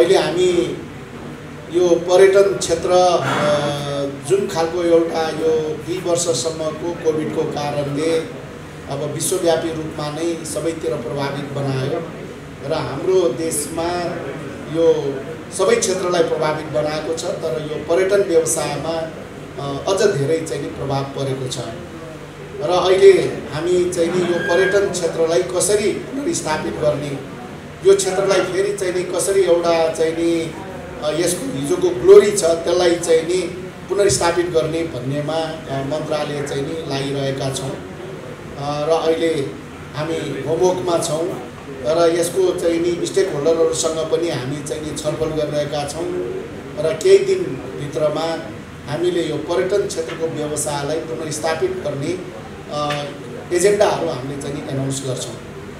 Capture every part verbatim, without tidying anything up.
अहिले हामी यो पर्यटन क्षेत्र जुन खालको एउटा यो दुई वर्षसम्मको कोभिडको कारणले अब विश्वव्यापी रूपमा नै सबैतिर प्रभावित बनायो र हाम्रो देशमा यो सबै क्षेत्रलाई प्रभावित बनाएको छ। तर यो पर्यटन व्यवसायमा अझ धेरै चाहिँ प्रभाव परेको छ र अहिले हामी चाहिँ यो पर्यटन क्षेत्रलाई कसरी पुनर्स्थापित गर्ने, यो क्षेत्रलाई फेरि चाहिँ कसरी एउटा चाहिँ यसको हिजोको ग्लोरी छ त्यसलाई चाहिँ पुनर्स्थापित गर्ने भन्नेमा मन्त्रालय चाहिँ लागिरहेका छौँ र अहिले हामी होमवर्कमा छौँ र यसको चाहिँ स्टेक होल्डरहरूसँग पनि हामी चाहिँ छलफल गरिरहेका छौँ र केही दिनभित्रमा हामीले यो पर्यटन क्षेत्रको व्यवसायलाई पुनर्स्थापित गर्ने एजेन्डाहरू हामीले चाहिँ एनाउन्स गर्छौँ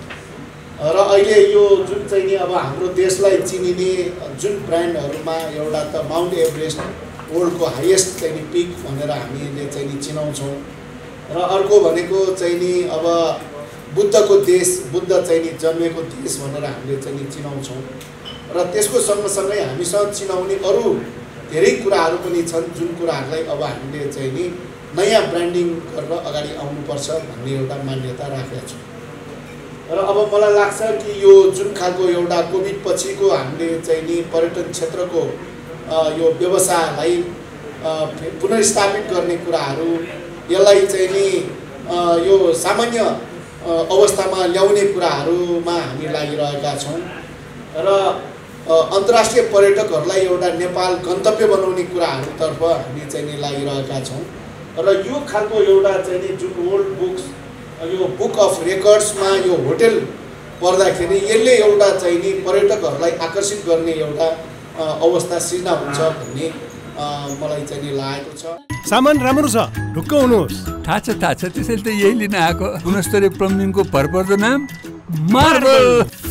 र अहिले यो जुन चाहिँ अब हाम्रो देशलाई चिनिने जुन ब्रान्डहरूमा एउटा त माउन्ट एभरेस्ट वर्ल्डको हाइएस्ट चाहिँ पिक भनेर हामीले चाहिँ चिनाउँछौँ र अर्को भनेको चाहिँ अब बुद्धको देश, बुद्ध चाहिँ जन्मेको देश भनेर हामीले चाहिँ चिनाउँछौँ र त्यसको सँगसँगै हामीसँग चिनाउने अरू धेरै कुराहरू पनि छन् जुन कुराहरूलाई अब हामीले चाहिँ नि नयाँ ब्रान्डिङ गरेर अगाडि आउनुपर्छ भन्ने एउटा मान्यता राखेका छौँ र अब मलाई लाग्छ कि यो जुन खालको एउटा कोभिड पछिको हामीले चाहिँ नि पर्यटन क्षेत्रको यो व्यवसायलाई पुनर्स्थापित गर्ने कुराहरू, यसलाई चाहिँ नि यो सामान्य अवस्थामा ल्याउने कुराहरूमा हामी लागिरहेका छौँ र अन्तर्राष्ट्रिय पर्यटकहरूलाई एउटा नेपाल गन्तव्य बनाउने कुराहरूतर्फ हामी चाहिँ नि लागिरहेका छौँ र यो खालको एउटा चाहिँ नि जुन वर्ल्ड बुक्स यो बुक अफ रेकर्ड्समा यो होटेल पर्दाखेरि यसले एउटा चाहिँ नि पर्यटकहरूलाई आकर्षित गर्ने एउटा अवस्था सिर्जना हुन्छ भन्ने मलाई चाहिँ नि लागेको छ। सामान राम्रो छ, ढुक्क हुनुहोस्। थाहा छ थाहा छ त्यसैले त यही लिन आएको। गुणस्तरीय प्लम्बिङको भरपर्दो नाम मार्बल।